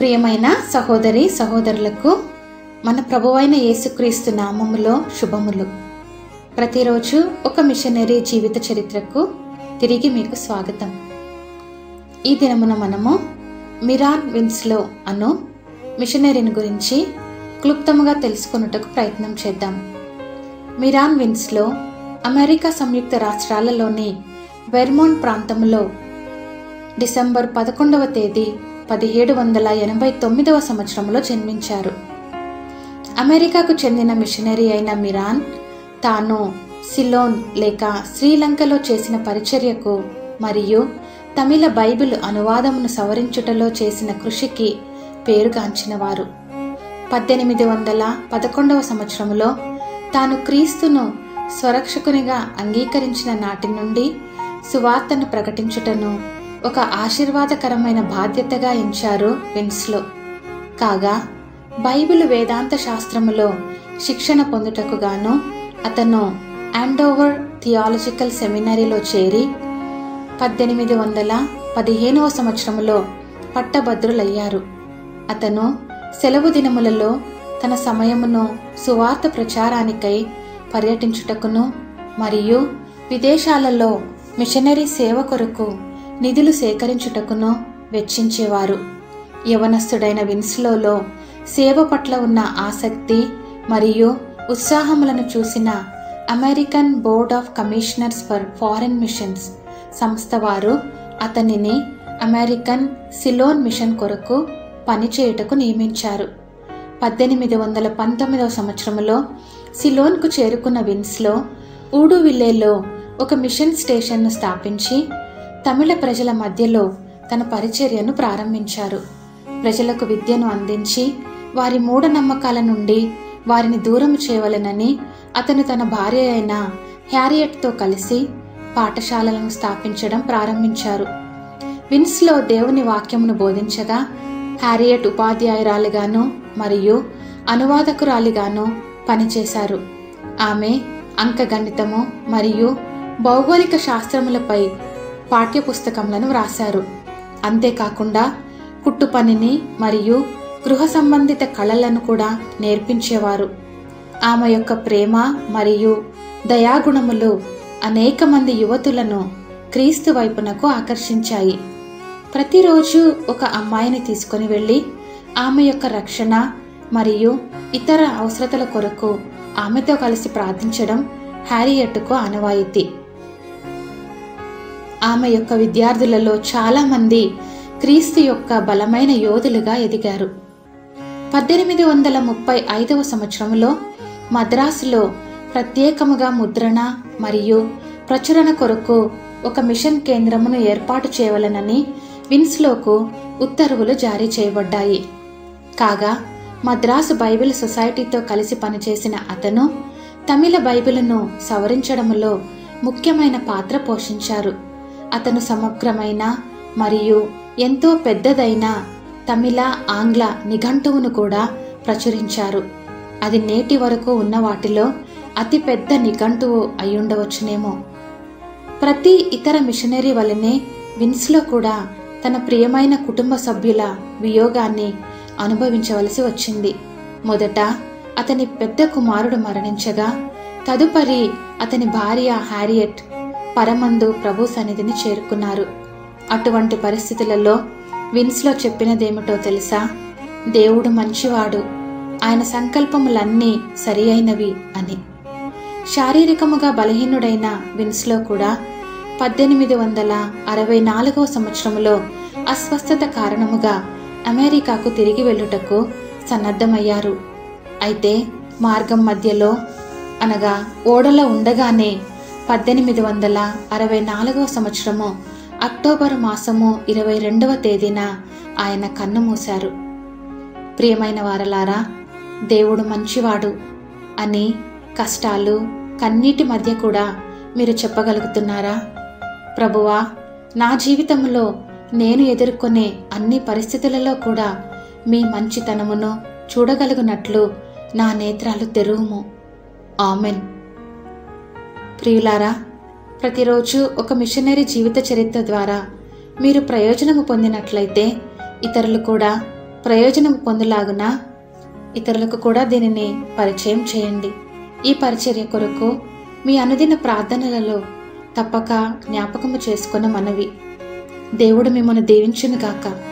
ప్రియమైన సహోదరి సహోదరులకు మన ప్రభువైన యేసుక్రీస్తు నామములో శుభములు. ప్రతిరోజు ఒక మిషనరీ జీవిత చరిత్రకు తిరిగి మీకు స్వాగతం. ఈ దినమున మనము మిరాన్ విన్స్లో అను మిషనరీని గురించి క్లుప్తముగా తెలుసుకొనుటకు ప్రయత్నం చేద్దాం. మిరాన్ విన్స్లో అమెరికా సంయుక్త రాష్ట్రాలలోని వెర్మాంట్ ప్రాంతంలో డిసెంబర్ 11వ తేదీ 1789వ సంవత్సరంలో జన్మించారు. అమెరికాకు చెందిన మిషనరీ అయిన మిరాన్ తాను సిలోన్ లేక శ్రీలంకలో చేసిన పరిచర్యకు మరియు తమిళ బైబిల్ అనువాదమును సవరించుటలో చేసిన కృషికి పేరుగాంచినవారు. 1811వ సంవత్సరంలో తాను క్రీస్తును స్వరక్షకునిగా అంగీకరించిన నాటి నుండి సువార్తను ప్రకటించుటను ఒక ఆశీర్వాదకరమైన బాధ్యతగా ఎంచారు విన్స్లో. కాగా బైబిల్ వేదాంత శాస్త్రములో శిక్షణ పొందుటకు గాను అతను ఆండోవర్ థియాలజికల్ సెమినరీలో చేరి 1815వ సంవత్సరంలో పట్టభద్రులయ్యారు. అతను సెలవు దినములలో తన సమయమును సువార్త ప్రచారానికై పర్యటించుటకును మరియు విదేశాలలో మిషనరీ సేవ కొరకు నిధులు సేకరించుటకును వెచ్చించేవారు. యవనస్తుడైన విన్స్లో సేవ పట్ల ఉన్న ఆసక్తి మరియు ఉత్సాహములను చూసిన American board of commissioners for foreign missions సంస్థ వారు అతనిని అమెరికన్ సిలోన్ మిషన్ కొరకు పనిచేయుటకు నియమించారు. 1819వ సంవత్సరంలో సిలోన్కు చేరుకున్న విన్స్లో ఊడువిల్లేలో ఒక మిషన్ స్టేషన్ను స్థాపించి తమిళ ప్రజల మధ్యలో తన పరిచర్యను ప్రారంభించారు. ప్రజలకు విద్యను అందించి వారి మూఢనమ్మకాల నుండి వారిని దూరం చేయవలెనని అతను తన భార్య అయిన హ్యారియట్తో కలిసి పాఠశాలలను స్థాపించడం ప్రారంభించారు. విన్స్లో దేవుని వాక్యమును బోధించగా హ్యారియట్ ఉపాధ్యాయురాలిగాను మరియు అనువాదకురాలిగాను పనిచేశారు. ఆమె అంకగణితము మరియు భౌగోళిక శాస్త్రములపై పాఠ్యపుస్తకములను వ్రాశారు. అంతేకాకుండా కుట్టు పనిని మరియు గృహ సంబంధిత కళలను కూడా నేర్పించేవారు. ఆమె యొక్క ప్రేమ మరియు దయాగుణములు అనేక మంది యువతులను క్రీస్తు వైపునకు ఆకర్షించాయి. ప్రతిరోజు ఒక అమ్మాయిని తీసుకొని వెళ్ళి ఆమె యొక్క రక్షణ మరియు ఇతర అవసరతల కొరకు ఆమెతో కలిసి ప్రార్థించడం హ్యారియట్కు ఆనవాయితీ. ఆమె యొక్క విద్యార్థులలో చాలా మంది క్రీస్తు యొక్క బలమైన యోధులుగా ఎదిగారు. 1835వ సంవత్సరంలో మద్రాసులో ప్రత్యేకముగా ముద్రణ మరియు ప్రచురణ కొరకు ఒక మిషన్ కేంద్రమును ఏర్పాటు చేయవలెనని విన్స్లోకు ఉత్తర్వులు జారీ చేయబడ్డాయి. కాగా మద్రాసు బైబిల్ సొసైటీతో కలిసి పనిచేసిన అతను తమిళ బైబిలును సవరించడములో ముఖ్యమైన పాత్ర పోషించారు. అతను సమగ్రమైన మరియు ఎంతో పెద్దదైన తమిళ ఆంగ్ల నిఘంటువును కూడా ప్రచురించారు. అది నేటి వరకు ఉన్న వాటిలో అతి పెద్ద నిఘంటువు అయ్యుండవచ్చునేమో. ప్రతి ఇతర మిషనరీ వలనే విన్స్లో కూడా తన ప్రియమైన కుటుంబ సభ్యుల వియోగాన్ని అనుభవించవలసి వచ్చింది. మొదట అతని పెద్ద కుమారుడు మరణించగా తదుపరి అతని భార్య హ్యారియట్ పరమందు ప్రభు సన్నిధిని చేరుకున్నారు. అటువంటి పరిస్థితులలో విన్స్లో చెప్పినదేమిటో తెలుసా? దేవుడు మంచివాడు, ఆయన సంకల్పములన్నీ సరి అయినవి అని. శారీరకముగా బలహీనుడైన విన్స్లో కూడా 1864వ సంవత్సరంలో అస్వస్థత కారణముగా అమెరికాకు తిరిగి వెళ్ళుటకు సన్నద్ధమయ్యారు. అయితే మార్గం మధ్యలో అనగా ఓడలో ఉండగానే 1864వ సంవత్సరము అక్టోబరు మాసము 22వ తేదీన ఆయన కన్ను మూశారు. ప్రియమైన వారలారా, దేవుడు మంచివాడు అని కష్టాలు కన్నీటి మధ్య కూడా మీరు చెప్పగలుగుతున్నారా? ప్రభువా, నా జీవితంలో నేను ఎదుర్కొనే అన్ని పరిస్థితులలో కూడా మీ మంచితనమును చూడగలుగునట్లు నా నేత్రాలు తెరువుము. ఆమెన్. ప్రియులారా, ప్రతిరోజు ఒక మిషనరీ జీవిత చరిత్ర ద్వారా మీరు ప్రయోజనము పొందినట్లయితే ఇతరులు కూడా ప్రయోజనం పొందలాగున ఇతరులకు కూడా దీనిని పరిచయం చేయండి. ఈ పరిచర్య కొరకు మీ అనుదిన ప్రార్థనలలో తప్పక జ్ఞాపకము చేసుకున్న మనవి. దేవుడు మిమ్మల్ని దీవించునుగాక.